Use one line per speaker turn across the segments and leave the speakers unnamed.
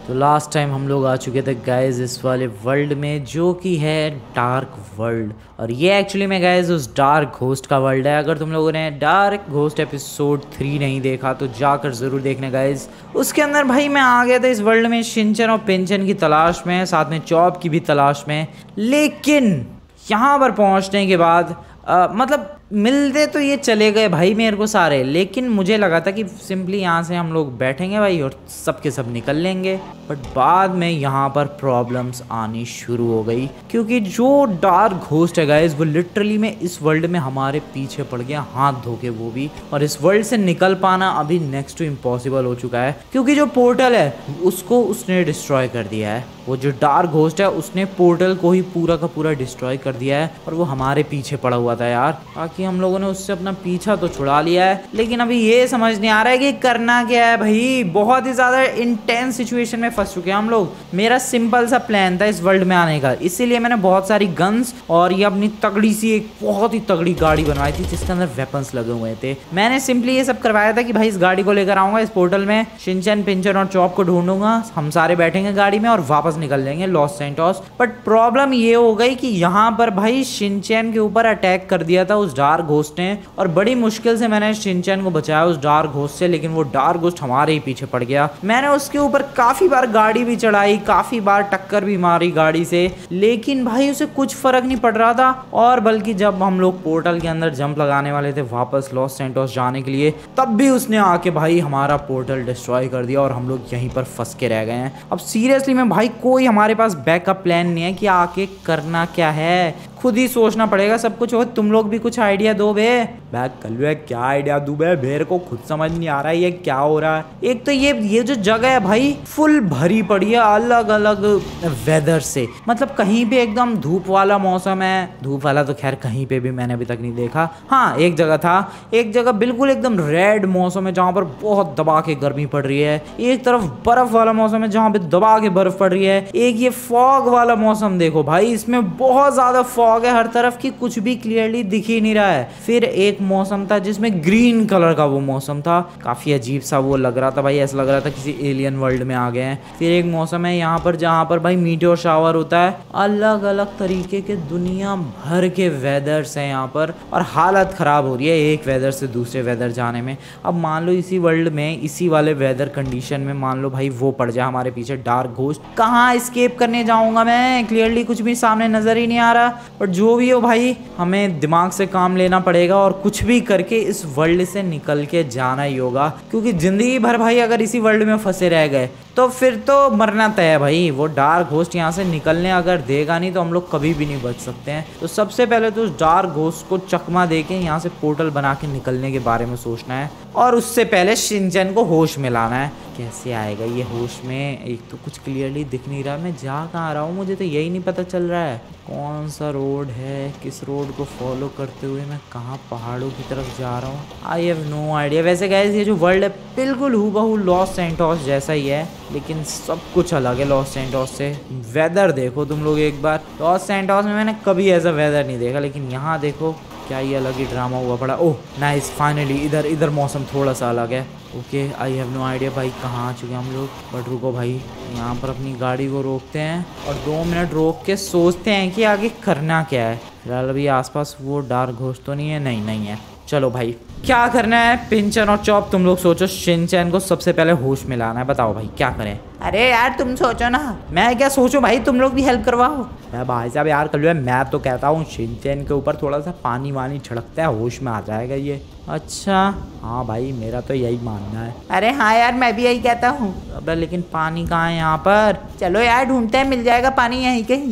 तो last time हम लोग आ चुके थे गाइज इस वाले वर्ल्ड में जो कि है डार्क वर्ल्ड। और ये एक्चुअली में गाइज उस डार्क घोस्ट का वर्ल्ड है। अगर तुम लोगों ने डार्क घोस्ट एपिसोड 3 नहीं देखा तो जाकर ज़रूर देखना गाइज। उसके अंदर भाई मैं आ गया था इस वर्ल्ड में शिनचैन और पिंचन की तलाश में, साथ में चॉप की भी तलाश में। लेकिन यहाँ पर पहुँचने के बाद मतलब मिलते तो ये चले गए भाई मेरे को सारे, लेकिन मुझे लगा था कि सिंपली यहाँ से हम लोग बैठेंगे भाई और सब के सब निकल लेंगे। बट बाद में यहाँ पर प्रॉब्लम्स आनी शुरू हो गई, क्योंकि जो डार्क घोस्ट है गाइस वो लिटरली में इस वर्ल्ड में हमारे पीछे पड़ गया, हाथ धो के वो भी। और इस वर्ल्ड से निकल पाना अभी नेक्स्ट टू इम्पॉसिबल हो चुका है, क्योंकि जो पोर्टल है उसको उसने डिस्ट्रॉय कर दिया है। वो जो डार्क घोस्ट है उसने पोर्टल को ही पूरा का पूरा डिस्ट्रॉय कर दिया है और वो हमारे पीछे पड़ा हुआ था यार। बाकी हम लोगों ने उससे अपना पीछा तो छुड़ा लिया है, लेकिन अभी ये समझ नहीं आ रहा है कि करना क्या है भाई। बहुत ही ज़्यादा इंटेंस सिचुएशन में फंस चुके हैं हम लोग। मेरा सिंपल सा प्लान था इस वर्ल्ड में आने का, इसीलिए मैंने बहुत सारी गन्स और ये अपनी तगड़ी सी एक बहुत ही तगड़ी गाड़ी बनवाई थी जिसके अंदर वेपन्स लगे हुए थे। मैंने सिंपली ये सब करवाया था कि भाई इस गाड़ी को लेकर आऊँगा इस पोर्टल में, शिनचैन पिंचन और चॉप को ढूंढूंगा, हम सारे बैठेंगे गाड़ी में और वापस निकल लेंगे लॉस सैंटोस। बट प्रॉब्लम ये हो गई कि यहाँ पर भाई शिनचैन के ऊपर अटैक कर दिया था उस डार्क घोस्ट ने, और बड़ी मुश्किल से मैंने शिनचैन को बचाया उस डार्क घोस्ट से। लेकिन वो डार्क घोस्ट हमारे ही पीछे पड़ गया। मैंने उसके ऊपर काफी बार गाड़ी भी चढ़ाई, काफी बार टक्कर भी मारी गाड़ी से, लेकिन भाई उसे कुछ फर्क नहीं पड़ रहा था। और बल्कि जब हम लोग पोर्टल के अंदर जंप लगाने वाले थे वापस लॉस सैंटोस जाने के लिए, तब भी उसने आके भाई हमारा पोर्टल डिस्ट्रॉय कर दिया और हम लोग यहीं पर फंस के रह गए हैं। अब सीरियसली में भाई कोई हमारे पास बैकअप प्लान नहीं है कि आके करना क्या है, खुद ही सोचना पड़ेगा सब कुछ। हो तुम लोग भी कुछ आइडिया दो बे। बैक कल क्या आइडिया दूं बे, मेरे को खुद समझ नहीं आ रहा है ये क्या हो रहा है। एक तो ये जो जगह है भाई फुल भरी पड़ी है अलग अलग वेदर से, मतलब कहीं पे एकदम धूप वाला मौसम है, धूप वाला तो खैर कहीं पे भी मैंने अभी तक नहीं देखा। हाँ एक जगह था, एक जगह बिल्कुल एकदम रेड मौसम है जहाँ पर बहुत दबा के गर्मी पड़ रही है। एक तरफ बर्फ वाला मौसम है जहाँ पे दबा के बर्फ पड़ रही है। एक ये फॉग वाला मौसम देखो भाई, इसमें बहुत ज्यादा फॉग है हर तरफ की, कुछ भी क्लियरली दिख ही नहीं रहा है। फिर एक मौसम था जिसमें ग्रीन कलर का वो मौसम था, काफी अजीब सा वो लग रहा था भाई, ऐसा लग रहा था किसी एलियन वर्ल्ड में आ गए हैं। फिर एक मौसम है यहाँ पर जहाँ पर भाई मीटियोर शावर होता है। अलग अलग तरीके के दुनिया भर के वेदर्स हैं यहाँ पर, और हालत खराब हो रही है एक वेदर से दूसरे वेदर जाने में। अब मान लो इसी वर्ल्ड में इसी वाले वेदर कंडीशन में मान लो भाई वो पड़ जाए हमारे पीछे डार्क घोस्ट, कहाँ एस्केप करने जाऊंगा मैं, क्लियरली कुछ भी सामने नजर ही नहीं आ रहा। बट जो भी हो भाई हमें दिमाग से काम लेना पड़ेगा और कुछ भी करके इस वर्ल्ड से निकल के जाना ही होगा, क्योंकि जिंदगी भर भाई अगर इसी वर्ल्ड में फंसे रह गए तो फिर तो मरना तय है भाई। वो डार्क घोस्ट यहाँ से निकलने अगर देगा नहीं तो हम लोग कभी भी नहीं बच सकते हैं। तो सबसे पहले तो उस डार्क घोस्ट को चकमा दे के यहाँ से पोर्टल बना के निकलने के बारे में सोचना है, और उससे पहले शिनचैन को होश में लाना है। कैसे आएगा ये होश में, एक तो कुछ क्लियरली दिख नहीं रहा, मैं जा कहाँ रहा हूँ मुझे तो यही नहीं पता चल रहा है। कौन सा रोड है, किस रोड को फॉलो करते हुए मैं कहाँ पहाड़ों की तरफ जा रहा हूँ, आई हैव नो आइडिया। वैसे गाइस ये जो वर्ल्ड है बिल्कुल हूबहू लॉस सैंटोस जैसा ही है, लेकिन सब कुछ अलग है लॉस सैंटोस से। वेदर देखो तुम लोग एक बार, लॉस सैंटोस में मैंने कभी ऐसा वेदर नहीं देखा, लेकिन यहाँ देखो क्या ये अलग ही ड्रामा हुआ पड़ा। ओह नाइस, फाइनली इधर मौसम थोड़ा सा अलग है। Okay I have no idea भाई कहाँ आ चुके हम लोग। बट रुको भाई, यहाँ पर अपनी गाड़ी को रोकते हैं और 2 मिनट रोक के सोचते हैं कि आगे करना क्या है। फिलहाल अभी आसपास वो डार्क घोस्ट तो नहीं है, नहीं है। चलो भाई क्या करना है, पिंचन और चॉप तुम लोग सोचो। शिनचैन को सबसे पहले होश में लाना है, बताओ भाई क्या करें। अरे यार तुम सोचो ना, मैं क्या सोचूं भाई, तुम लोग भी हेल्प करवाओ। मैं भाई साहब यार कल मैं तो कहता हूँ शिनचैन के ऊपर थोड़ा सा पानी वानी छिड़कता है, होश में आ जाएगा ये। अच्छा हाँ भाई मेरा तो यही मानना है। अरे हाँ यार मैं भी यही कहता हूँ। अब लेकिन पानी कहाँ है यहाँ पर, चलो यार ढूंढते हैं, मिल जाएगा पानी यहीं कहीं।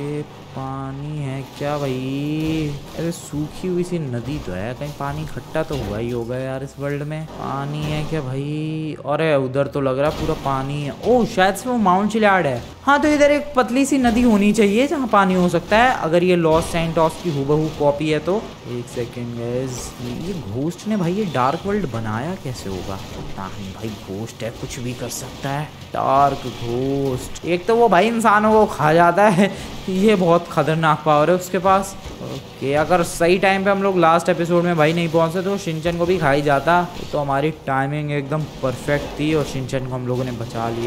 पानी है क्या भाई, अरे सूखी हुई सी नदी तो है, कहीं पानी इकट्ठा तो हुआ ही होगा यार इस वर्ल्ड में। पानी है क्या भाई, अरे उधर तो लग रहा पूरा पानी है। ओह शायद से वो माउंट चिलियार्ड है। हाँ तो इधर एक पतली सी नदी होनी चाहिए जहाँ पानी हो सकता है, अगर ये लॉस सैंटोस की हूबहू कॉपी है तो। एक सेकेंड गाइस, ये घोस्ट ने भाई ये डार्क वर्ल्ड बनाया कैसे होगा, पता नहीं भाई, घोस्ट है कुछ भी कर सकता है। डार्क घोस्ट, एक तो वो भाई इंसानों को खा जाता है, ये बहुत खतरनाक पावर है उसके पास। ओके अगर सही टाइम पे हम लोग लास्ट एपिसोड में भाई नहीं पहुंचे तो शिनचैन को भी खा ही जाता, तो हमारी टाइमिंग एकदम परफेक्ट थी और शिनचैन को हम लोगों ने बचा लिया।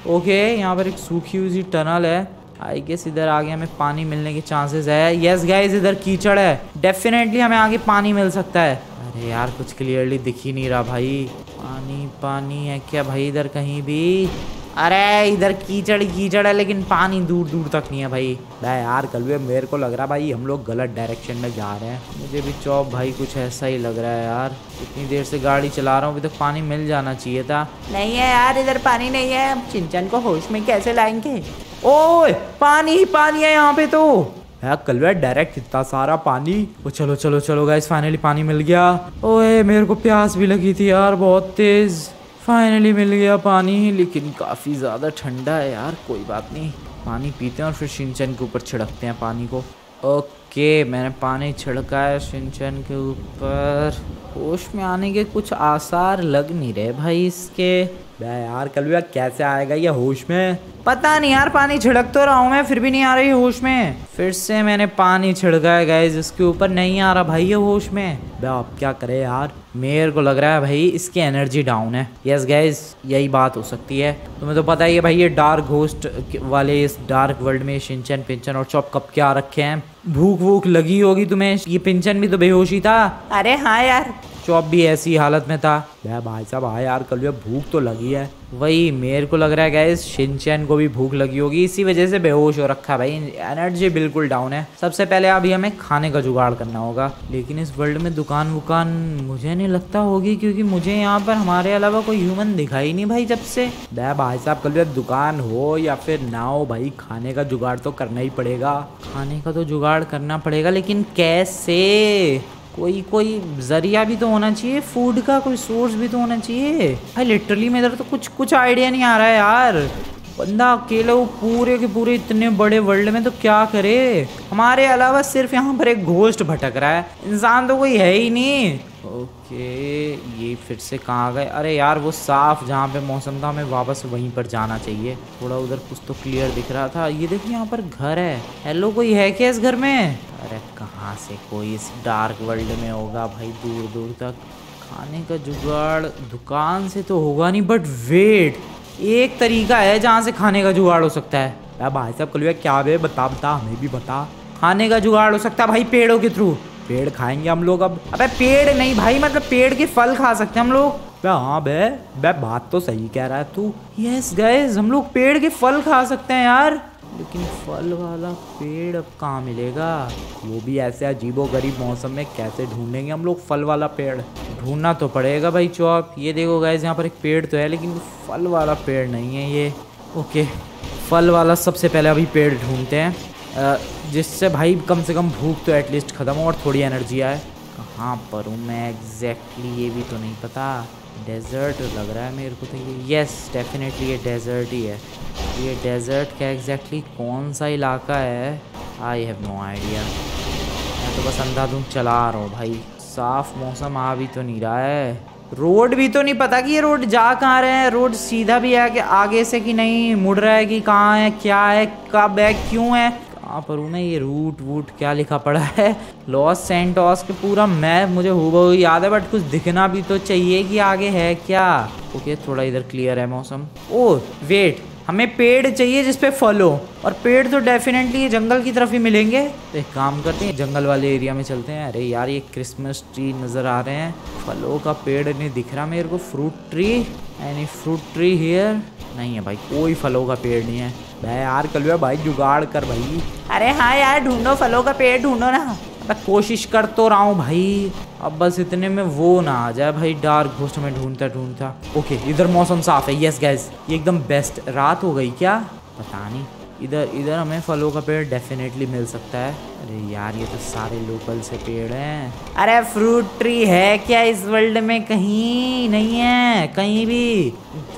ओके, यहाँ पर एक सूखी हुई सी टनल है। आई गेस इधर आगे हमें पानी मिलने के चांसेस है। यस गाइस, इधर कीचड़ है, डेफिनेटली हमें आगे पानी मिल सकता है। अरे यार कुछ क्लियरली दिख ही नहीं रहा भाई। पानी पानी है क्या भाई इधर कहीं भी? अरे इधर कीचड़ कीचड़ है लेकिन पानी दूर दूर तक नहीं है भाई। भाई यार कलवे, मेरे को लग रहा भाई हम लोग गलत डायरेक्शन में जा रहे हैं। मुझे भी चौप भाई कुछ ऐसा ही लग रहा है यार। इतनी देर से गाड़ी चला रहा हूँ, अभी तक पानी मिल जाना चाहिए था। नहीं है यार, इधर पानी नहीं है। हम शिनचैन को होश में कैसे लाएंगे? ओए पानी ही पानी है यहाँ पे तो यार। कलवे डायरेक्ट इतना सारा पानी। ओ चलो चलो चलो गाइस, फाइनली पानी मिल गया। ओए मेरे को प्यास भी लगी थी यार बहुत तेज। फाइनली मिल गया पानी, लेकिन काफ़ी ज़्यादा ठंडा है यार। कोई बात नहीं, पानी पीते हैं और फिर शिनचैन के ऊपर छिड़कते हैं पानी को। ओके, मैंने पानी छिड़का है शिनचैन के ऊपर। होश में आने के कुछ आसार लग नहीं रहे भाई इसके। यार कल कैसे आएगा ये होश में? पता नहीं यार, पानी छिड़क तो रहा हूँ मैं, फिर भी नहीं आ रही होश में। फिर से मैंने पानी छिड़का है गाइस इसके ऊपर, नहीं आ रहा भाई ये होश में। अब क्या करे यार, मेरे को लग रहा है भाई इसकी एनर्जी डाउन है। यस गाइस, यही बात हो सकती है। तुम्हें तो पता ही है भाई, ये डार्क घोस्ट वाले इस डार्क वर्ल्ड में शिनचैन पिंचन और चॉप कब क्या रखे हैं। भूख वूख लगी होगी तुम्हें। ये पिंचन भी तो बेहोशी था। अरे हाँ यार, चॉप भी ऐसी हालत में था। भाई साहब हाँ यार, कल भूख तो लगी है। वही मेरे को लग रहा है गाइस, शिनचैन को भी भूख लगी होगी, इसी वजह से बेहोश हो रखा है भाई। एनर्जी बिल्कुल डाउन है। सबसे पहले अभी हमें खाने का जुगाड़ करना होगा, लेकिन इस वर्ल्ड में दुकान वुकान मुझे नहीं लगता होगी, क्योंकि मुझे यहाँ पर हमारे अलावा कोई ह्यूमन दिखाई नहीं भाई जब से। भाई साहब कल दुकान हो या फिर ना हो भाई, खाने का जुगाड़ तो करना ही पड़ेगा। खाने का तो जुगाड़ करना पड़ेगा, लेकिन कैसे? कोई जरिया भी तो होना चाहिए, फूड का कोई सोर्स भी तो होना चाहिए भाई। लिटरली मेरे तो कुछ आइडिया नहीं आ रहा है यार। बंदा अकेला वो पूरे के पूरे इतने बड़े वर्ल्ड में तो क्या करे? हमारे अलावा सिर्फ यहाँ पर एक घोस्ट भटक रहा है, इंसान तो कोई है ही नहीं। ओके, ये फिर से कहाँ गए? अरे यार वो साफ जहाँ पे मौसम था, हमें वापस वहीं पर जाना चाहिए। थोड़ा उधर कुछ तो क्लियर दिख रहा था। ये देखिए यहाँ पर घर है। हेलो, कोई है क्या इस घर में? अरे कहाँ से कोई इस डार्क वर्ल्ड में होगा भाई, दूर दूर तक। खाने का जुगाड़ दुकान से तो होगा नहीं, बट वेट, एक तरीका है जहाँ से खाने का जुगाड़ हो सकता है। भाई साहब कल क्या बे, बता हमें भी बता। खाने का जुगाड़ हो सकता है भाई पेड़ों के थ्रू। पेड़ खाएंगे हम लोग अब? अबे पेड़ नहीं भाई, मतलब पेड़ के फल खा सकते हैं हम लोग। हाँ बे बात तो सही कह रहा है तू। यस गाइस, हम लोग पेड़ के फल खा सकते हैं यार, लेकिन फल वाला पेड़ अब कहाँ मिलेगा? वो भी ऐसे अजीबोगरीब मौसम में कैसे ढूंढेंगे हम लोग फल वाला पेड़? ढूंढना तो पड़ेगा भाई चौप। ये देखो गाइस, यहाँ पर एक पेड़ तो है, लेकिन फल वाला पेड़ नहीं है ये। ओके, फल वाला सबसे पहले अभी पेड़ ढूंढते हैं, जिससे भाई कम से कम भूख तो एटलीस्ट ख़त्म हो और थोड़ी एनर्जी आए। कहाँ पर हूँ मैं एग्जैक्टली, ये भी तो नहीं पता। डेजर्ट लग रहा है मेरे को तो ये। यस डेफिनेटली ये डेजर्ट ही है। ये डेजर्ट क्या एग्जैक्टली कौन सा इलाका है? I have no idea. मैं तो बस अंधाधुंध चला रहा हूँ भाई। साफ मौसम आ भी तो नहीं रहा है। रोड भी तो नहीं पता कि ये रोड जा कहाँ रहे हैं। रोड सीधा भी है कि आगे से कि नहीं, मुड़ रहा है कि कहाँ है, क्या है, कब है, क्यों है, कहाँ पर हूँ मैं? ये रूट वूट क्या लिखा पड़ा है? लॉस सैंटोस के पूरा मैप मुझे हूबहू याद है, बट कुछ दिखना भी तो चाहिए कि आगे है क्या। ओके, थोड़ा इधर क्लियर है मौसम। ओह वेट, हमें पेड़ चाहिए जिसपे फल हो, और पेड़ तो डेफिनेटली ये जंगल की तरफ ही मिलेंगे। तो एक काम करते हैं, जंगल वाले एरिया में चलते हैं। अरे यार ये क्रिसमस ट्री नज़र आ रहे हैं, फलों का पेड़ नहीं दिख रहा मेरे को। Fruit tree, any fruit tree here? नहीं है भाई, कोई फलों का पेड़ नहीं है। भाई यार कल भाई जुगाड़ कर भाई। अरे हाँ यार, ढूंढो फलों का पेड़ ढूंढो ना। मैं कोशिश कर तो रहा हूँ भाई, अब बस इतने में वो ना आ जाए भाई डार्क घोस्ट में ढूंढता। ओके, इधर मौसम साफ है। यस गाइस, ये एकदम बेस्ट। रात हो गई क्या? पता नहीं। इधर हमें फलों का पेड़ डेफिनेटली मिल सकता है। अरे यार ये तो सारे लोकल से पेड़ हैं। अरे फ्रूट ट्री है क्या इस वर्ल्ड में? कहीं नहीं है, कहीं भी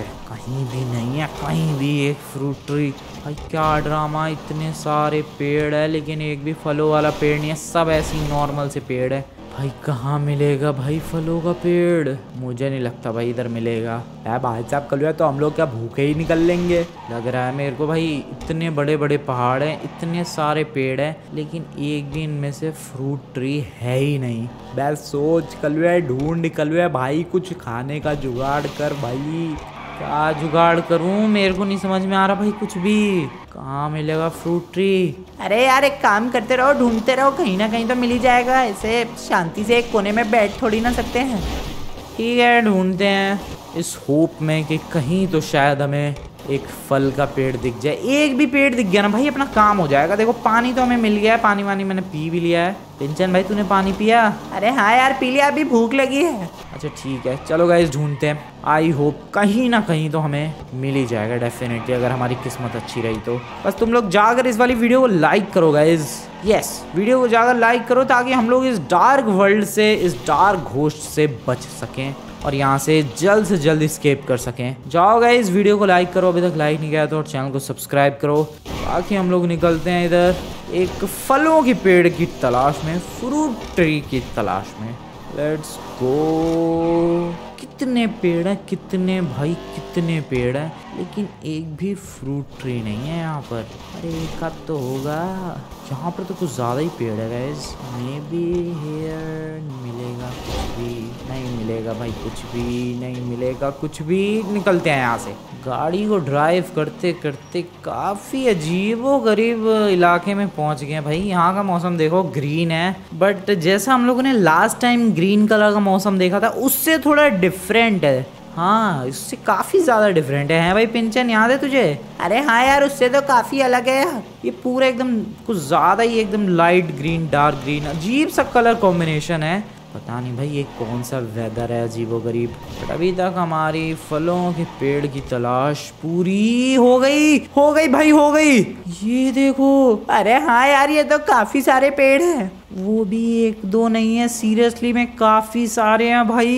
नहीं है, कहीं भी एक फ्रूट ट्री। भाई क्या ड्रामा, इतने सारे पेड़ है लेकिन एक भी फलों वाला पेड़ नहीं है, सब ऐसी नॉर्मल से पेड़ है। भाई कहाँ मिलेगा भाई फलों का पेड़? मुझे नहीं लगता भाई इधर मिलेगा। यार भाई साहब कल तो हम लोग क्या भूखे ही निकल लेंगे लग रहा है मेरे को भाई। इतने बड़े बड़े पहाड़ हैं, इतने सारे पेड़ हैं, लेकिन एक भी इनमें से फ्रूट ट्री है ही नहीं। बस सोच कल ढूंढ निकल भाई, कुछ खाने का जुगाड़ कर भाई। क्या जुगाड़ करूं, मेरे को नहीं समझ में आ रहा भाई कुछ भी। कहाँ मिलेगा फ्रूट ट्री?
अरे यार एक काम करते रहो, ढूंढते रहो, कहीं ना कहीं तो मिल ही जाएगा। ऐसे शांति से एक कोने में बैठ थोड़ी ना सकते हैं।
ठीक है, ढूंढते हैं इस होप में कि कहीं तो शायद हमें एक फल का पेड़ दिख जाए। एक भी पेड़ दिख गया ना भाई, अपना काम हो जाएगा। देखो पानी तो हमें मिल गया है, पानी वानी मैंने पी भी लिया है। पिंचन भाई तूने पानी पिया?
अरे हाँ यार पी लिया, अभी भूख लगी है।
अच्छा ठीक है, चलो गाइस ढूंढते हैं। आई होप कहीं ना कहीं तो हमें मिल ही जाएगा डेफिनेटली, अगर हमारी किस्मत अच्छी रही तो। बस तुम लोग जाकर इस वाली वीडियो को लाइक करो गाइस। यस, वीडियो को जाकर लाइक करो ताकि हम लोग इस डार्क वर्ल्ड से, इस डार्क घोस्ट से बच सकें और यहाँ से जल्द स्केप कर सकें। जाओ गाइस, वीडियो को लाइक करो, अभी तक लाइक नहीं किया तो, और चैनल को सब्सक्राइब करो। बाकी हम लोग निकलते हैं इधर एक फलों की पेड़ की तलाश में, फ्रूट ट्री की तलाश में। Let's go. कितने पेड़ हैं, कितने भाई कितने पेड़ हैं, लेकिन एक भी फ्रूट ट्री नहीं है यहाँ पर। अरे एक आध तो होगा। यहाँ पर तो कुछ ज़्यादा ही पेड़ है गाइस। मे बी हियर मिलेगा कुछ भी, नहीं मिलेगा भाई, कुछ भी नहीं मिलेगा, कुछ भी। निकलते हैं यहाँ से। गाड़ी को ड्राइव करते करते काफ़ी अजीबो गरीब इलाके में पहुँच गए भाई। यहाँ का मौसम देखो ग्रीन है, बट जैसा हम लोगों ने लास्ट टाइम ग्रीन कलर का मौसम देखा था उससे थोड़ा डिफरेंट है। हाँ, इससे काफ़ी ज़्यादा डिफरेंट है भाई। पिंचन याद है तुझे?
अरे हाँ यार, उससे तो काफी अलग है यार।
ये पूरा एकदम कुछ ज़्यादा ही एकदम लाइट ग्रीन डार्क ग्रीन, अजीब सा कलर कॉम्बिनेशन है। पता नहीं भाई ये कौन सा वेदर है अजीबो गरीब। बट अभी तक हमारी फलों के पेड़ की तलाश पूरी हो गई भाई, हो गई। ये देखो।
अरे हाँ यार, ये तो काफी सारे पेड़ हैं।
वो भी एक दो नहीं है, सीरियसली में काफी सारे हैं भाई।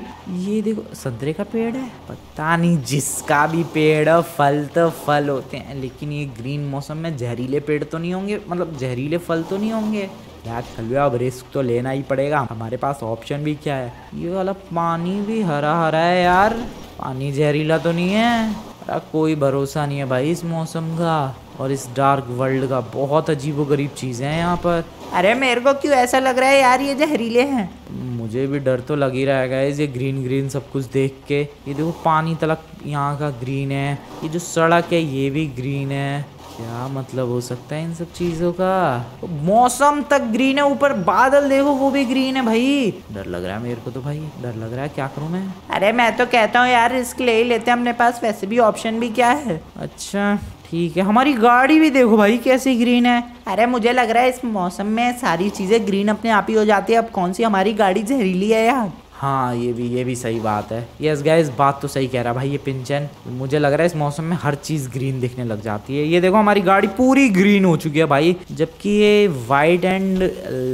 ये देखो, संतरे का पेड़ है। पता नहीं, जिसका भी पेड़ है फल तो फल होते हैं, लेकिन ये ग्रीन मौसम में जहरीले पेड़ तो नहीं होंगे, मतलब जहरीले फल तो नहीं होंगे यार। चलो अब रिस्क तो लेना ही पड़ेगा, हमारे पास ऑप्शन भी क्या है। ये वाला पानी भी हरा हरा है यार, पानी जहरीला तो नहीं है। कोई भरोसा नहीं है भाई इस मौसम का और इस डार्क वर्ल्ड का। बहुत अजीबोगरीब चीज़ें हैं यहाँ पर।
अरे मेरे को क्यों ऐसा लग रहा है यार ये जहरीले हैं?
मुझे भी डर तो लग ही रहा है गाइस, ये ग्रीन ग्रीन सब कुछ देख के। ये देखो पानी तलक यहाँ का ग्रीन है, ये जो सड़क है ये भी ग्रीन है। क्या मतलब हो सकता है इन सब चीज़ों का? मौसम तक ग्रीन है, ऊपर बादल देखो वो भी ग्रीन है भाई। डर लग रहा है मेरे को तो भाई, डर लग रहा है। क्या करूं मैं?
अरे मैं तो कहता हूँ यार रिस्क ले ही लेते हैं, अपने पास वैसे भी ऑप्शन भी क्या है।
अच्छा ठीक है, हमारी गाड़ी भी देखो भाई कैसी ग्रीन है।
अरे मुझे लग रहा है इस मौसम में सारी चीज़ें ग्रीन अपने आप ही हो जाती है। अब कौन सी हमारी गाड़ी जहरीली है यार?
हाँ ये भी सही बात है। यस गाइस, बात तो सही कह रहा भाई ये पिंचन। मुझे लग रहा है इस मौसम में हर चीज़ ग्रीन दिखने लग जाती है। ये देखो हमारी गाड़ी पूरी ग्रीन हो चुकी है भाई, जबकि ये white and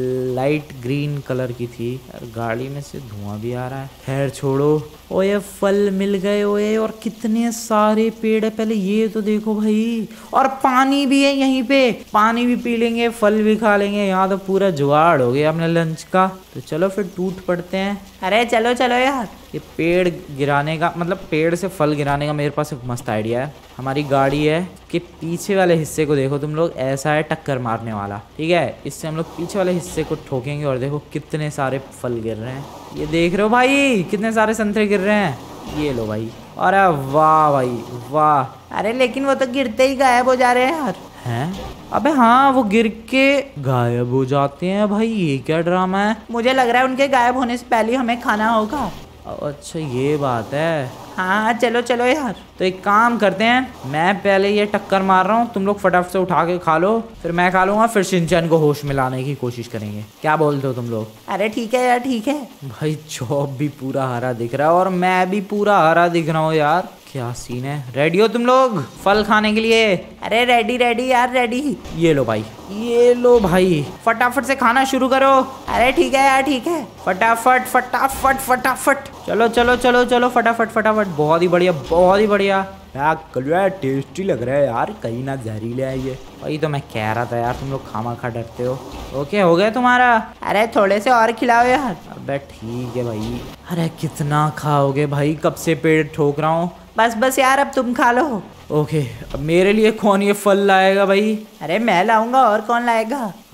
light green colour की थी। यार गाड़ी में से धुआं भी आ रहा है। खैर छोड़ो। ओए फल मिल गए ओए, और कितने सारे पेड़ है। पहले ये तो देखो भाई, और पानी भी है यहीं पे। पानी भी पी लेंगे, फल भी खा लेंगे। यहाँ तो पूरा जुगाड़ हो गया अपने लंच का। तो चलो फिर टूट पड़ते हैं।
अरे चलो चलो यार।
ये पेड़ गिराने का मतलब पेड़ से फल गिराने का मेरे पास एक मस्त आइडिया है। हमारी गाड़ी है कि पीछे वाले हिस्से को देखो तुम लोग, ऐसा है टक्कर मारने वाला, ठीक है। इससे हम लोग पीछे वाले हिस्से को ठोकेंगे और देखो कितने सारे फल गिर रहे हैं। ये देख रहे हो भाई कितने सारे संतरे गिर रहे हैं। ये लो भाई। अरे वाह भाई वाह।
अरे लेकिन वो तो गिरते ही गायब हो जा रहे हैं यार।
हैं? अबे हाँ, वो गिर के गायब हो जाते हैं भाई। ये क्या ड्रामा है?
मुझे लग रहा है उनके गायब होने से पहले हमें खाना होगा।
अच्छा ये बात है।
हाँ चलो चलो यार।
तो एक काम करते हैं, मैं पहले ये टक्कर मार रहा हूँ, तुम लोग फटाफट से उठा के खा लो, फिर मैं खा लूंगा, फिर शिनचैन को होश में लाने की कोशिश करेंगे। क्या बोलते हो तुम लोग?
अरे ठीक है यार, ठीक है।
भाई चौप भी पूरा हरा दिख रहा है और मैं भी पूरा हरा दिख रहा हूँ यार। क्या सीन है? रेडी हो तुम लोग फल खाने के लिए?
अरे रेडी रेडी यार, रेडी।
ये लो भाई, ये लो भाई, फटाफट से खाना शुरू करो।
अरे ठीक है यार, ठीक है।
फटाफट फटाफट फटाफट। चलो चलो चलो चलो फटाफट फटाफट। बहुत ही बढ़िया, बहुत ही बढ़िया। यार टेस्टी लग रहा है यार, कहीं ना जहरीले है ये। वही तो मैं कह रहा था यार, तुम लोग खामा खा डरते हो। ओके हो गया तुम्हारा?
अरे थोड़े से और खिलाओ यार।
अबे ठीक है भाई। अरे कितना खाओगे भाई, कब से पेट ठोक रहा हूँ।
बस बस यार, अब तुम खा लो।
ओके, अब मेरे लिए कौन ये फल लाएगा भाई?
अरे मैं लाऊंगा, और कौन लाएगा?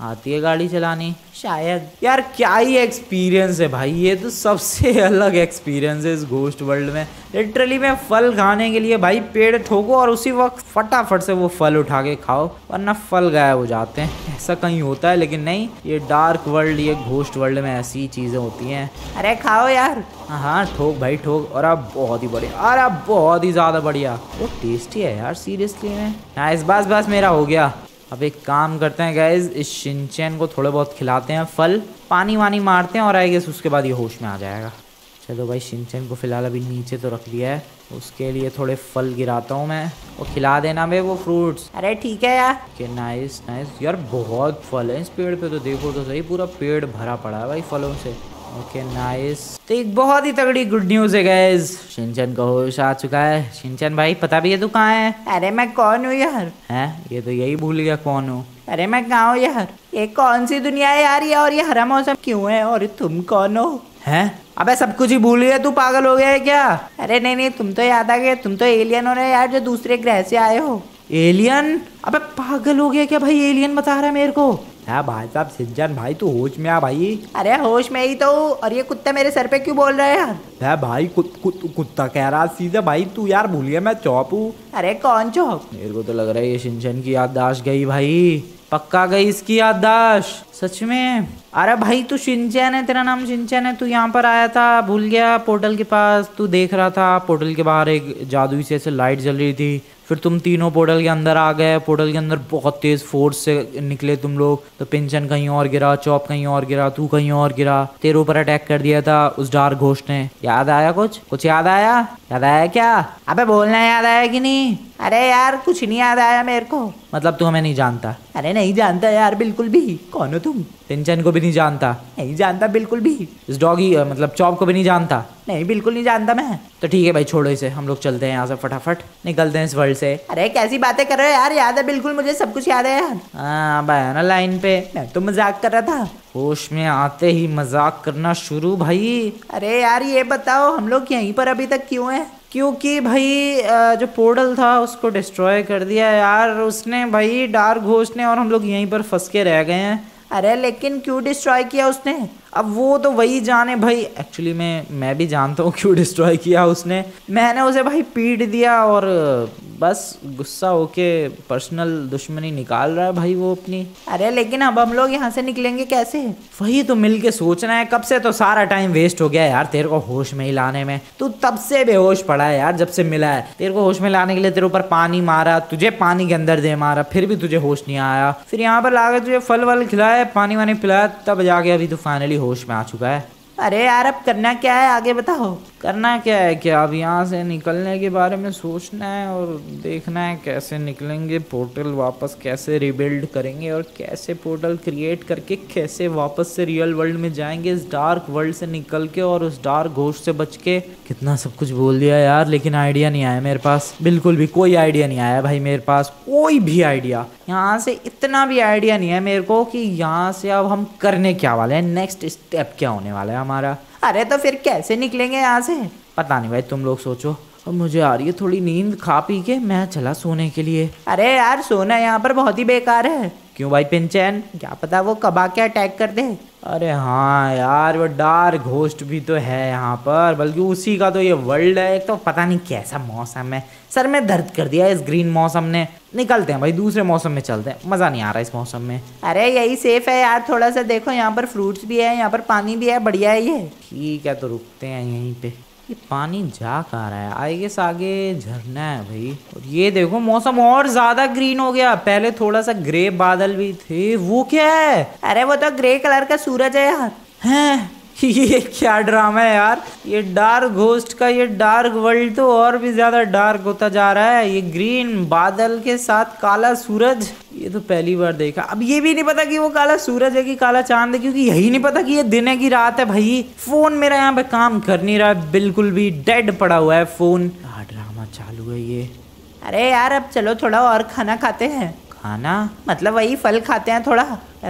आती है गाड़ी चलानी
शायद।
यार क्या ही एक्सपीरियंस है भाई, ये तो सबसे अलग एक्सपीरियंस है इस घोस्ट वर्ल्ड में। लिटरली मैं फल खाने के लिए भाई पेड़ ठोको और उसी वक्त फटाफट से वो फल उठा के खाओ, वरना फल गायब हो जाते हैं। ऐसा कहीं होता है लेकिन नहीं, ये डार्क वर्ल्ड, ये घोस्ट वर्ल्ड में ऐसी ही चीज़ें होती हैं।
अरे खाओ यार।
हाँ ठोक भाई ठोक। और अब बहुत ही बढ़िया, अरे अब बहुत ही ज़्यादा बढ़िया, वो टेस्टी है यार सीरियसली में। नाइस, बस बस मेरा हो गया। अब एक काम करते हैं गाइज, इस शिनचैन को थोड़े बहुत खिलाते हैं फल, पानी वानी मारते हैं और आई गेस उसके बाद ये होश में आ जाएगा। चलो भाई शिनचैन को फिलहाल अभी नीचे तो रख लिया है, उसके लिए थोड़े फल गिराता हूँ मैं, वो खिला देना भाई वो फ्रूट्स।
अरे ठीक है यार।
ओके नाइस नाइस यार, बहुत फल है इस पेड़ पे तो, देखो तो सही पूरा पेड़ भरा पड़ा है भाई फलों से। ओके नाइस, तो एक बहुत ही तगड़ी गुड न्यूज़ है गाइस, शिनचैन का होश आ चुका है। शिनचैन भाई पता भी है तू कहाँ है?
अरे मैं कौन हूँ यार?
हैं ये तो यही भूल गया कौन हूँ।
अरे मैं कहाँ हूँ यार? ये कौन सी दुनिया है यार ये, और ये हरा मौसम क्यों है, और तुम कौन हो?
हैं? अबे सब कुछ ही भूल गया, तू पागल हो गया है क्या?
अरे नहीं नहीं, तुम तो याद आ गए, तुम तो एलियन हो रहे यार, जो दूसरे ग्रह से आए हो।
एलियन? अबे पागल हो गया क्या भाई, एलियन बता रहा है मेरे को? हाँ भाई साहब शिनचैन भाई तू होश में आ भाई।
अरे होश में ही तो हूँ, और ये कुत्ता मेरे सर पे क्यों बोल रहा है यार?
है भाई कुत्ता कह रहा सीधे भाई, तू यार भूल गया मैं चौप हूँ।
अरे कौन चौप?
मेरे को तो लग रहा है ये शिनचैन की याददाश्त गई भाई, पक्का गई इसकी याददाश्त सच में। अरे भाई तू शिनचैन है, तेरा नाम शिनचैन है, तू यहाँ पर आया था भूल गया पोर्टल के पास, तू देख रहा था पोर्टल के बाहर एक जादुई से ऐसे लाइट जल रही थी, फिर तुम तीनों पोर्टल के अंदर आ गए, पोर्टल के अंदर बहुत तेज फोर्स से निकले तुम लोग, तो पिंचन कहीं और गिरा, चॉप कहीं और गिरा, तू कहीं और गिरा, तेरे ऊपर अटैक कर दिया था उस डार्क घोस्ट ने। याद आया कुछ याद आया? याद आया क्या?
अबे बोलना याद आया कि नहीं? अरे यार कुछ नहीं याद आया मेरे को।
मतलब तू हमें नहीं जानता?
अरे नहीं जानता यार बिल्कुल भी। कौन हो तुम?
पिंचन को भी नहीं जानता?
नहीं जानता बिल्कुल भी।
इस डॉगी मतलब चॉप को भी नहीं जानता?
नहीं बिल्कुल नहीं जानता मैं।
तो ठीक है भाई छोड़ो इसे, हम लोग चलते हैं यहाँ से, फटाफट निकलते हैं इस वर्ल्ड से।
अरे कैसी बातें कर रहे हो यार, याद है बिल्कुल, मुझे सब कुछ याद है यार।
हाँ अब आया ना लाइन पे,
मैं तो मजाक कर रहा था।
होश में आते ही मजाक करना शुरू भाई।
अरे यार ये बताओ हम लोग यहीं पर अभी तक क्यों हैं?
क्योंकि भाई जो पोर्टल था उसको डिस्ट्रॉय कर दिया यार उसने भाई, डार्क घोस्ट ने, और हम लोग यहीं पर फंस के रह गए हैं।
अरे लेकिन क्यों डिस्ट्रॉय किया उसने?
अब वो तो वही जाने भाई, एक्चुअली मैं भी जानता हूँ क्यों डिस्ट्रॉय किया उसने। मैंने उसे भाई पीट दिया और बस गुस्सा होके पर्सनल दुश्मनी निकाल रहा है भाई वो अपनी।
अरे लेकिन अब हम लोग यहाँ से निकलेंगे कैसे?
वही तो मिलके सोचना है, कब से तो सारा टाइम वेस्ट हो गया यार तेरे को होश में ही लाने में, तू तब से बेहोश पड़ा है यार जब से मिला है। तेरे को होश में लाने के लिए तेरे ऊपर पानी मारा, तुझे पानी के अंदर दे मारा, फिर भी तुझे होश नहीं आया, फिर यहाँ पर लाकर तुझे फल वल खिलाया, पानी वानी पिलाया, तब जाके अभी तो फाइनली होश में आ चुका है।
अरे यार अब करना क्या है आगे बताओ।
करना क्या है क्या, अब यहाँ से निकलने के बारे में सोचना है और देखना है कैसे निकलेंगे, पोर्टल वापस कैसे रिबिल्ड करेंगे और कैसे पोर्टल क्रिएट करके कैसे वापस से रियल वर्ल्ड में जाएंगे इस डार्क वर्ल्ड से निकल के और उस डार्क घोस्ट से बच के। कितना सब कुछ बोल दिया यार, लेकिन आइडिया नहीं आया मेरे पास, बिल्कुल भी कोई आइडिया नहीं आया भाई मेरे पास, कोई भी आइडिया। यहाँ से इतना भी आइडिया नहीं है मेरे को कि यहाँ से अब हम करने क्या वाले हैं, नेक्स्ट स्टेप क्या होने वाला है हमारा।
अरे तो फिर कैसे निकलेंगे यहाँ से?
पता नहीं भाई, तुम लोग सोचो। अब मुझे आ रही है थोड़ी नींद, खा पी के मैं चला सोने के लिए।
अरे यार सोना यहाँ पर बहुत ही बेकार है।
क्यों भाई पिंचैन?
क्या पता वो कब आके अटैक कर दे।
अरे हाँ यार वो डार्क घोस्ट भी तो है यहाँ पर, बल्कि उसी का तो ये वर्ल्ड है। एक तो पता नहीं कैसा मौसम है, सर में दर्द कर दिया इस ग्रीन मौसम ने। निकलते हैं भाई दूसरे मौसम में चलते हैं, मज़ा नहीं आ रहा इस मौसम में।
अरे यही सेफ है यार, थोड़ा सा देखो यहाँ पर फ्रूट्स भी है, यहाँ पर पानी भी है, बढ़िया है ये।
ठीक है तो रुकते हैं यहीं पे। ये पानी जा कहाँ रहा है? आई गेस आगे झरना है भाई। और ये देखो मौसम और ज्यादा ग्रीन हो गया, पहले थोड़ा सा ग्रे बादल भी थे। वो क्या है?
अरे वो तो ग्रे कलर का सूरज है यार।
हैं ये क्या ड्रामा है यार, ये डार्क घोस्ट का ये डार्क वर्ल्ड तो और भी ज्यादा डार्क होता जा रहा है। ये ग्रीन बादल के साथ काला सूरज, ये तो पहली बार देखा। अब ये भी नहीं पता कि वो काला सूरज है कि काला चांद है, क्योंकि यही नहीं पता कि ये दिन है कि रात है भाई। फोन मेरा यहाँ पे काम कर नहीं रहा है, बिल्कुल भी डेड पड़ा हुआ है फोन। ड्रामा चालू है ये।
अरे यार अब चलो थोड़ा और खाना खाते हैं।
खाना
मतलब वही फल खाते हैं थोड़ा।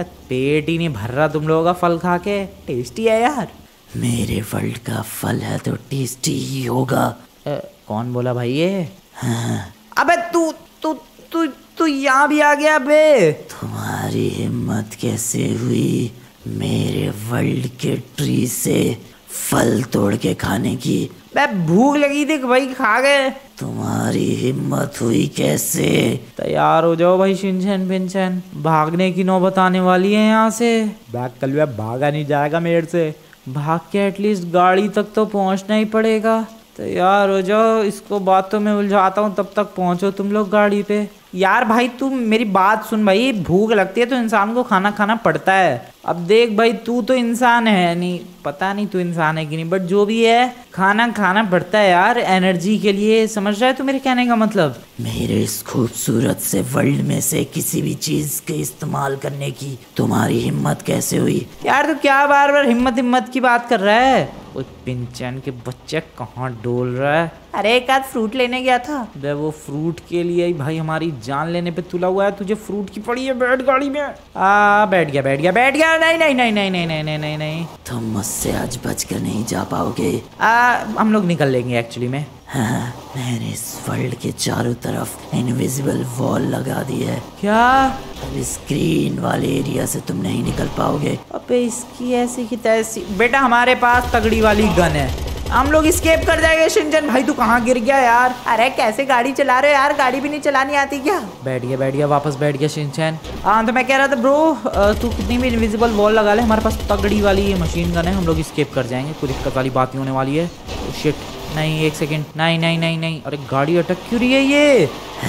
पेट ही नहीं भर रहा तुम लोगों का फल खा के।
टेस्टी है यार।
मेरे वर्ल्ड का फल है तो टेस्टी ही होगा। कौन बोला भाई ये?
हाँ। अबे तू तू तू तू यहाँ भी आ गया बे।
तुम्हारे
तुम्हारी हिम्मत कैसे हुई मेरे वर्ल्ड के ट्री से फल तोड़ के खाने की? भूख लगी थी भाई, खा गए। तुम्हारी हिम्मत हुई कैसे?
तैयार हो जाओ भाई शिनचैन पिनचैन, भागने की नौबत आने वाली है यहाँ से। बैक कलुआ भागा नहीं जाएगा मेरे से, भाग के एटलीस्ट गाड़ी तक तो पहुँचना ही पड़ेगा। तैयार हो जाओ, इसको बातों में उलझाता हूँ, तब तक पहुँचो तुम लोग गाड़ी पे। यार भाई तू मेरी बात सुन भाई, भूख लगती है तो इंसान को खाना खाना पड़ता है। अब देख भाई, तू तो इंसान है नहीं, पता नहीं तू इंसान है कि नहीं, बट जो भी है खाना खाना पड़ता है यार एनर्जी के लिए, समझ रहा है तू मेरे कहने का मतलब?
मेरे इस खूबसूरत से वर्ल्ड में से किसी भी चीज के इस्तेमाल करने की तुम्हारी हिम्मत कैसे हुई?
यार तू क्या बार बार हिम्मत हिम्मत की बात कर रहा है? वो पिंचन के बच्चे कहाँ डोल रहा है?
अरे एक आध फ्रूट लेने गया था।
बे वो फ्रूट के लिए ही भाई हमारी जान लेने पे तुला हुआ है, तुझे फ्रूट की पड़ी है। बैठ गाड़ी में। बैठ गया बैठ गया बैठ गया। नहीं नहीं नहीं नहीं नहीं नहीं नहीं नहीं नहीं,
तुम मुझसे आज बचकर नहीं जा पाओगे।
हम लोग निकल लेंगे एक्चुअली में।
हाँ, मैंने इस वर्ल्ड के चारों तरफ इनविजिबल वॉल लगा दी है।
क्या?
अब इस ग्रीन वाले एरिया से तुम नहीं निकल पाओगे।
अबे इसकी ऐसी की तैसी। बेटा हमारे पास तगड़ी वाली गन है, हम लोग स्केप कर जाएंगे। शिनचैन भाई तू कहाँ गिर गया यार? अरे कैसे गाड़ी चला रहे हो यार, गाड़ी भी नहीं चलानी आती क्या? बैठ गया वापस बैठ गया शिनचैन। हाँ तो मैं कह रहा था ब्रो, तू कितनी भी इनविजिबल वॉल लगा ले, हमारे पास तगड़ी वाली ये मशीन गन है, हम लोग स्केप कर जाएंगे, कोई दिक्कत वाली बात नहीं होने वाली है। शिट नहीं, एक सेकेंड, नहीं नहीं नहीं नहीं, अरे गाड़ी अटक क्यों रही है ये?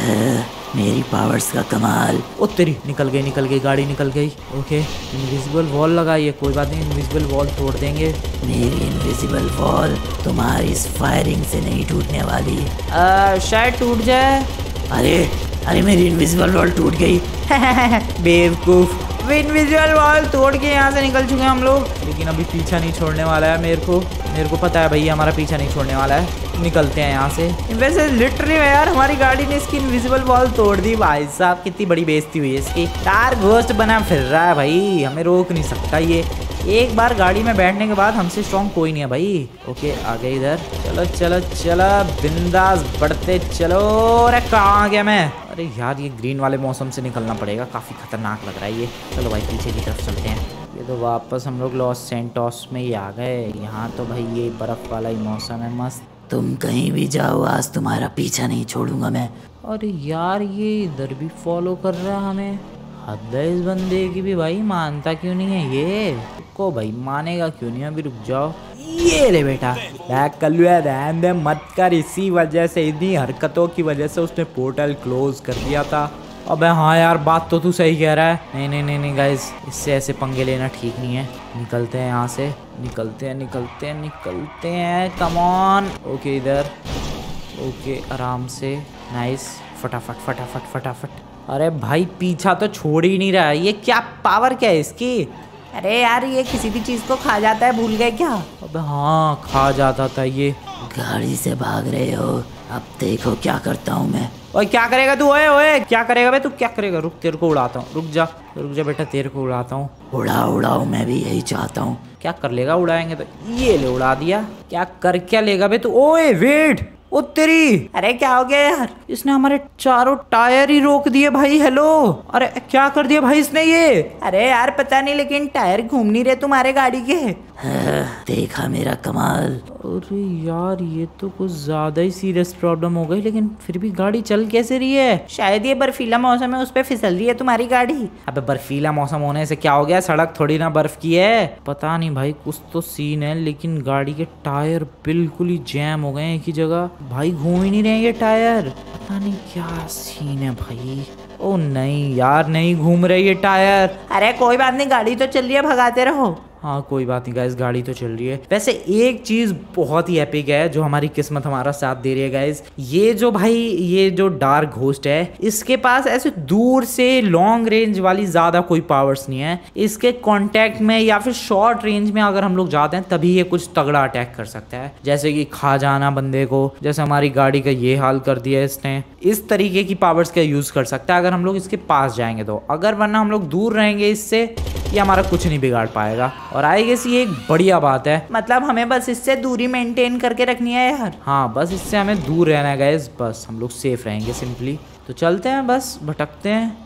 मेरी पावर्स का कमाल।
ओ तेरी, निकल गई गाड़ी निकल गई। ओके इनविजिबल वॉल लगाई है, कोई बात नहीं, इनविजिबल वॉल तोड़ देंगे।
मेरी इनविजिबल वॉल तुम्हारी इस फायरिंग से नहीं टूटने वाली।
शायद टूट जाए।
अरे मेरी इनविजिबल वॉल टूट गई।
बेवकूफ, इनविजिबल वॉल तोड़ के यहाँ से निकल चुके हैं हम लोग, लेकिन अभी पीछा नहीं छोड़ने वाला है। मेरे को पता है भैया हमारा पीछा नहीं छोड़ने वाला है। निकलते हैं यहाँ से। वैसे लिटरली यार हमारी गाड़ी ने इसकी इनविजिबल वॉल तोड़ दी। भाई साहब कितनी बड़ी बेइज्जती हुई है इसकी। डार्क घोस्ट बना फिर रहा है भाई, हमें रोक नहीं सकता ये। एक बार गाड़ी में बैठने के बाद हमसे स्ट्रॉन्ग कोई नहीं है भाई। ओके आ गए इधर, चलो चलो चलो बिंदास बढ़ते चलो। अरे कहाँ आ गया मैं? अरे यार ये ग्रीन वाले मौसम से निकलना पड़ेगा, काफ़ी खतरनाक लग रहा है ये। चलो भाई पीछे की तरफ चलते हैं। ये तो वापस हम लोग लॉस सेंटोस में ही आ गए। यहाँ तो भाई ये बर्फ़ वाला ही मौसम है मस्त।
तुम कहीं भी जाओ, आज तुम्हारा पीछा नहीं छोड़ूंगा मैं।
अरे यार ये इधर भी फॉलो कर रहा है हमें, हद है इस बंदे की भी भाई, मानता क्यों नहीं है ये? को भाई मानेगा क्यों नहीं? अभी रुक जाओ। ये ले बेटा, बैक कर लिया, रहने दे मत कर। इसी वजह से, इन्हीं हरकतों की वजह से उसने पोर्टल क्लोज कर दिया था। अबे हाँ यार बात तो तू सही कह रहा है। नहीं नहीं नहीं नहीं गाइस, इससे ऐसे पंगे लेना ठीक नहीं है। निकलते हैं यहाँ से, निकलते हैं कम ऑन। ओके इधर, ओके आराम से, नाइस, फटाफट। अरे भाई पीछा तो छोड़ ही नहीं रहा है, ये क्या पावर क्या है इसकी?
अरे यार ये किसी भी चीज को खा जाता है, भूल गए क्या?
अबे हाँ खा जाता था ये।
गाड़ी से भाग रहे हो, अब देखो क्या करता हूँ मैं।
ओए क्या करेगा तू? ओए क्या करेगा बे तू? क्या करेगा? रुक तेरे को उड़ाता हूँ, रुक जा बेटा, तेरे को उड़ाता हूँ।
उड़ाओ, मैं भी यही चाहता हूँ।
क्या कर लेगा उड़ाएंगे तो? ये ले उड़ा दिया। क्या लेगा बे तू? ओए वेट, ओ तेरी, अरे क्या हो गया यार? इसने हमारे चारों टायर ही रोक दिए भाई। हेलो, अरे क्या कर दिया भाई इसने ये?
अरे यार पता नहीं, लेकिन टायर घूम नहीं रहे तुम्हारे गाड़ी के। देखा मेरा कमाल।
अरे यार ये तो कुछ ज्यादा ही सीरियस प्रॉब्लम हो गई, लेकिन फिर भी गाड़ी चल कैसे रही है?
शायद ये बर्फीला मौसम है, उस पे फिसल रही है तुम्हारी गाड़ी।
अबे बर्फीला मौसम होने से क्या हो गया? सड़क थोड़ी ना बर्फ की है। पता नहीं भाई कुछ तो सीन है, लेकिन गाड़ी के टायर बिल्कुल ही जैम हो गए एक ही जगह भाई, घूम ही नहीं रहे ये टायर। पता नहीं क्या सीन है भाई। ओ नहीं यार, नहीं घूम रहे ये टायर।
अरे कोई बात नहीं, गाड़ी तो चल रही है, भगाते रहो।
हाँ कोई बात नहीं गाइस, गाड़ी तो चल रही है। वैसे एक चीज बहुत ही एपिक है, जो हमारी किस्मत हमारा साथ दे रही है गाइस। ये जो डार्क घोस्ट है, इसके पास ऐसे दूर से लॉन्ग रेंज वाली ज्यादा कोई पावर्स नहीं है। इसके कांटेक्ट में या फिर शॉर्ट रेंज में अगर हम लोग जाते हैं तभी ये कुछ तगड़ा अटैक कर सकता है, जैसे कि खा जाना बंदे को, जैसे हमारी गाड़ी का ये हाल कर दिया है इसने। इस तरीके की पावर्स का यूज कर सकता है अगर हम लोग इसके पास जाएंगे तो। अगर वरना हम लोग दूर रहेंगे इससे, ये हमारा कुछ नहीं बिगाड़ पाएगा। और आई गेस ये एक बढ़िया बात है,
मतलब हमें बस इससे दूरी मेंटेन करके रखनी है यार।
हाँ बस इससे हमें दूर रहना है गाइस, बस हम लोग सेफ रहेंगे सिंपली। तो चलते हैं, बस भटकते हैं।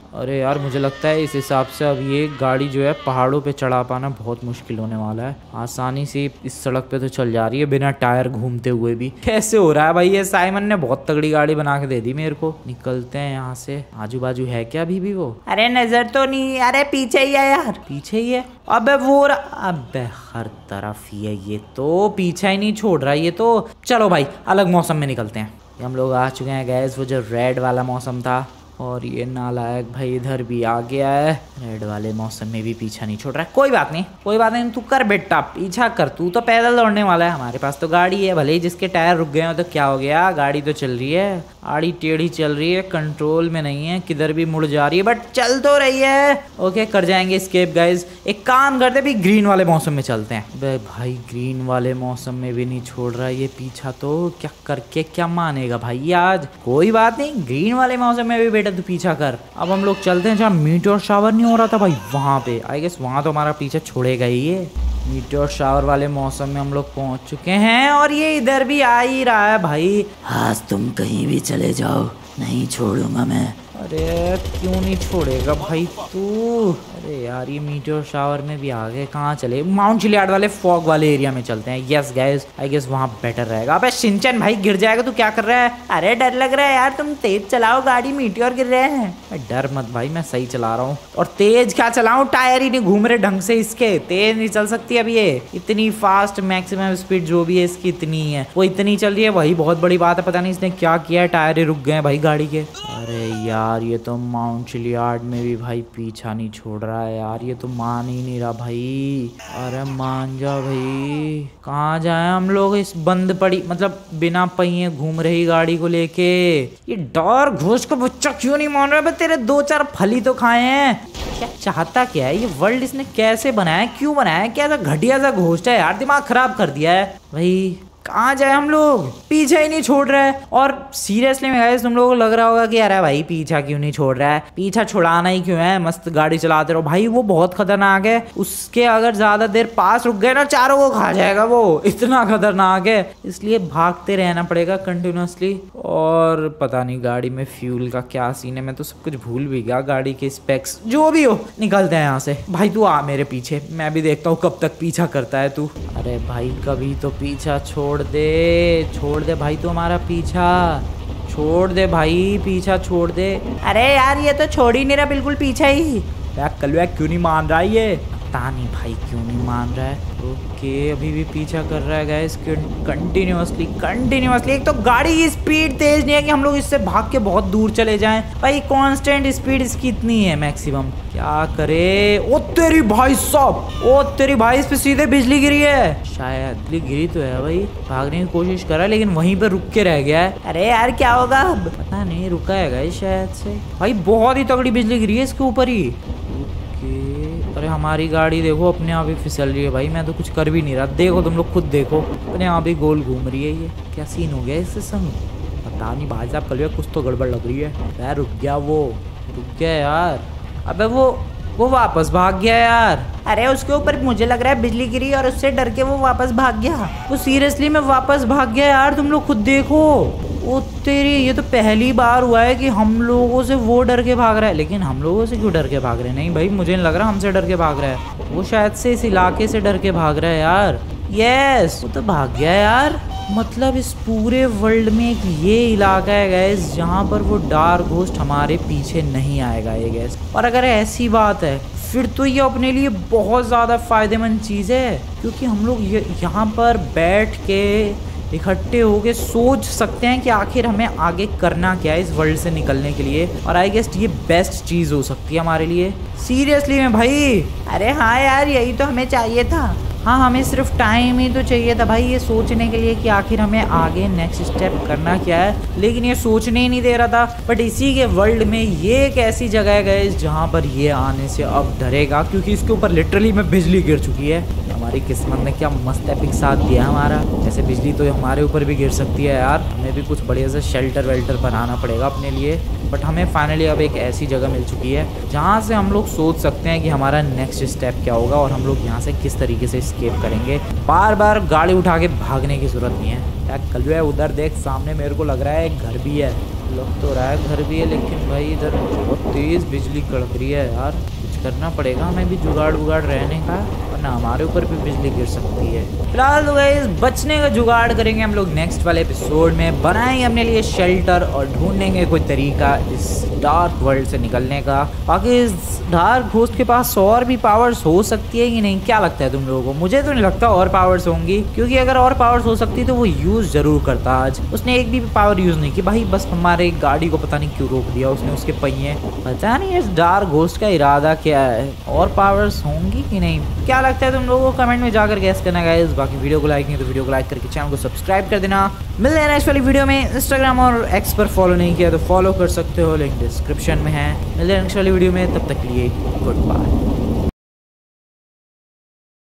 अरे यार मुझे लगता है इस हिसाब से अब ये गाड़ी जो है पहाड़ों पे चढ़ा पाना बहुत मुश्किल होने वाला है। आसानी से इस सड़क पे तो चल जा रही है बिना टायर घूमते हुए भी। कैसे हो रहा है भाई ये? साइमन ने बहुत तगड़ी गाड़ी बना के दे दी मेरे को। निकलते हैं यहाँ से। आजू बाजू है क्या अभी भी वो? अरे नजर तो नहीं। अरे पीछे ही है यार, पीछे ही है। अबे वो अबे हर तरफ ही है ये तो, पीछा ही नहीं छोड़ रहा ये तो। चलो भाई अलग मौसम में निकलते हैं। हम लोग आ चुके हैं गैस, वो जो रेड वाला मौसम था और ये नालायक भाई इधर भी आ गया है। रेड वाले मौसम में भी पीछा नहीं छोड़ रहा है। कोई बात नहीं, कोई बात नहीं, तू कर बेटा पीछा कर। तू तो पैदल दौड़ने वाला है, हमारे पास तो गाड़ी है। भले ही जिसके टायर रुक गए हो तो क्या हो गया, गाड़ी तो चल रही है। आड़ी टेढ़ी चल रही है, कंट्रोल में नहीं है, किधर भी मुड़ जा रही है, बट चल तो रही है। ओके कर जाएंगे एस्केप गाइज। एक काम करते भी ग्रीन वाले मौसम में चलते हैं। भाई ग्रीन वाले मौसम में भी नहीं छोड़ रहा ये पीछा, तो क्या करके क्या मानेगा भाई आज। कोई बात नहीं, ग्रीन वाले मौसम में भी बेटा तू पीछा कर। अब हम लोग चलते हैं जहाँ मीटेओर शावर नहीं हो रहा था भाई, वहां पे। आई गेस वहां तो हमारा पीछा छोड़ेगा ही ये। मीटेओर शावर वाले मौसम में हम लोग पहुंच चुके हैं और ये इधर भी आ ही रहा है भाई।
आज तुम कहीं भी चले जाओ, नहीं छोड़ूंगा मैं।
अरे क्यों नहीं छोड़ेगा भाई तू? अरे यार ये मीटेओर शावर में भी आ गए। कहाँ चले? माउंट चिलियार्ड वाले फॉग वाले एरिया में चलते हैं। यस गाइस, आई गेस वहाँ बेटर रहेगा। अबे शिनचैन भाई गिर जाएगा, तू क्या कर रहा है? अरे डर लग रहा है यार, तुम तेज चलाओ गाड़ी, मीटेओर गिर रहे हैं। डर मत भाई, मैं सही चला रहा हूँ। और तेज क्या चलाऊं, टायर ही नहीं घूम रहे ढंग से इसके। तेज नहीं चल सकती अब ये, इतनी फास्ट मैक्सिमम स्पीड जो भी है इसकी इतनी है, वो इतनी चल रही है, वही बहुत बड़ी बात है। पता नहीं इसने क्या किया है, टायर ही रुक गए भाई गाड़ी के। अरे यार ये तो माउंट चिलियार्ड में भी भाई पीछा नहीं छोड़ रहा है यार, ये तो मान ही नहीं रहा भाई। अरे मान जा भाई, कहाँ जाए हम लोग इस बंद पड़ी, मतलब बिना पहिए घूम रही गाड़ी को लेके। ये डार्क घोस्ट का बच्चा क्यों नहीं मान रहा? तेरे 2-4 फली तो खाए हैं। क्या चाहता क्या है ये वर्ल्ड? इसने कैसे बनाया, क्यों बनाया? क्या घटिया सा घोस्ट है यार, दिमाग खराब कर दिया है भाई। कहाँ जाए हम लोग, पीछा ही नहीं छोड़ रहा है। और सीरियसली में गाइस तुम लोगों को लग रहा होगा कि अरे भाई पीछा क्यों नहीं छोड़ रहा है, पीछा छुड़ाना ही क्यों है, मस्त गाड़ी चलाते रहो भाई। वो बहुत खतरनाक है, उसके अगर ज्यादा देर पास रुक गए ना चारों को खा जाएगा वो, इतना खतरनाक है। इसलिए भागते रहना पड़ेगा कंटिन्यूअसली। और पता नहीं गाड़ी में फ्यूल का क्या सीन है, मैं तो सब कुछ भूल भी गया, गाड़ी के स्पेक्स जो भी हो। निकलते हैं यहाँ से भाई, तू आ मेरे पीछे, मैं भी देखता हूँ कब तक पीछा करता है तू। अरे भाई कभी तो पीछा छोड़ दे भाई, तू हमारा पीछा छोड़ दे भाई, पीछा छोड़ दे। अरे यार ये तो छोड़ ही नहीं रहा, बिल्कुल पीछा ही। यार कलवा क्यों नहीं मान रहा है ये? पता नहीं भाई क्यों नहीं मान रहा है। ओके अभी भी पीछा कर रहा है गाइस कंटिन्यूअसली। एक तो गाड़ी की स्पीड तेज नहीं है कि हम लोग इससे भाग के बहुत दूर चले जाएं भाई, कांस्टेंट स्पीड इसकी इतनी है मैक्सिमम। क्या करे? ओ तेरी भाई साहब, ओ तेरी भाई, इस पे सीधे बिजली गिरी है। शायद बिजली गिरी तो है भाई, भागने की कोशिश करा लेकिन वहीं पे रुक के रह गया है। अरे यार क्या होगा अब, पता नहीं, रुका है गाइस शायद से। भाई बहुत ही तगड़ी बिजली गिरी है इसके ऊपर ही। अरे हमारी गाड़ी देखो अपने आप ही फिसल रही है भाई, मैं तो कुछ कर भी नहीं रहा। देखो तुम लोग खुद देखो, अपने आप ही गोल घूम रही है। ये क्या सीन हो गया इससे संग? पता नहीं भाई साहब, कल कुछ तो गड़बड़ लग रही है यार। रुक गया यार। अबे वो वापस भाग गया यार। अरे उसके ऊपर मुझे लग रहा है बिजली गिरी और उससे डर के वो वापस भाग गया। वो सीरियसली में वापस भाग गया यार, तुम लोग खुद देखो। ओ तेरी, ये तो पहली बार हुआ है कि हम लोगों से वो डर के भाग रहा है। लेकिन हम लोगों से क्यों डर के भाग रहे हैं? नहीं भाई मुझे नहीं लग रहा हमसे डर के भाग रहा है, वो शायद से इस इलाके से डर के भाग रहा है यार। यस, वो तो भाग गया यार। मतलब इस पूरे वर्ल्ड में एक ये इलाका है गैस जहाँ पर वो डार्क घोस्ट हमारे पीछे नहीं आएगा ये गैस। और अगर ऐसी बात है फिर तो ये अपने लिए बहुत ज़्यादा फायदेमंद चीज़ है, क्योंकि हम लोग यहाँ पर बैठ के इकट्ठे होके सोच सकते हैं कि आखिर हमें आगे करना क्या है इस वर्ल्ड से निकलने के लिए। और आई गेस ये बेस्ट चीज़ हो सकती है हमारे लिए सीरियसली में भाई। अरे हाँ यार, यही तो हमें चाहिए था। हाँ, हमें सिर्फ टाइम ही तो चाहिए था भाई ये सोचने के लिए कि आखिर हमें आगे नेक्स्ट स्टेप करना क्या है, लेकिन ये सोचने ही नहीं दे रहा था। बट इसी के वर्ल्ड में ये एक ऐसी जगह है गाइस जहाँ पर ये आने से अब डरेगा, क्योंकि इसके ऊपर लिटरली में बिजली गिर चुकी है। हमारी किस्मत ने क्या मस्त एपिक साथ दिया हमारा। ऐसे बिजली तो हमारे ऊपर भी गिर सकती है यार, हमें भी कुछ बढ़िया से शेल्टर वेल्टर बनाना पड़ेगा अपने लिए। बट हमें फाइनली अब एक ऐसी जगह मिल चुकी है जहाँ से हम लोग सोच सकते हैं कि हमारा नेक्स्ट स्टेप क्या होगा और हम लोग यहाँ से किस तरीके से एस्केप करेंगे। बार बार गाड़ी उठा के भागने की जरूरत नहीं है। क्या कलवे, उधर देख सामने मेरे को लग रहा है एक घर भी है। लग तो रहा है घर भी है, लेकिन भाई इधर बहुत तेज बिजली कड़क रही है यार। कुछ करना पड़ेगा हमें भी जुगाड़ वुगाड़ रहने का, वरना हमारे ऊपर भी बिजली गिर सकती है। फिलहाल तो गाइस बचने का जुगाड़ करेंगे हम लोग नेक्स्ट वाले एपिसोड में, बनाएंगे अपने लिए शेल्टर और ढूंढेंगे कोई तरीका इस डार्क वर्ल्ड से निकलने का। बाकी इस डार्क घोस्ट के पास और भी पावर्स हो सकती है कि नहीं, क्या लगता है तुम लोगों को? मुझे तो नहीं लगता और पावर्स होंगी, क्योंकि अगर और पावर्स हो सकती तो वो यूज जरूर करता। आज उसने एक भी पावर यूज नहीं की भाई, बस हमारे गाड़ी को पता नहीं क्यों रोक दिया उसने, उसके पहिए। पता नहीं इस डार्क घोस्ट का इरादा क्या है, और पावर्स होंगी कि नहीं, क्या लगता है तुम लोगों को? कमेंट में जाकर गैस करना गाइस। बाकी वीडियो को लाइक नहीं तो वीडियो को लाइक करके चैनल को सब्सक्राइब कर देना। मिलते हैं नेक्स्ट वाली वीडियो में। इंस्टाग्राम और एक्स पर फॉलो नहीं किया तो फॉलो कर सकते हो, लिंक डिस्क्रिप्शन में है। मिलते हैं नेक्स्ट वाली वीडियो में, तब तक के लिए गुड बाय।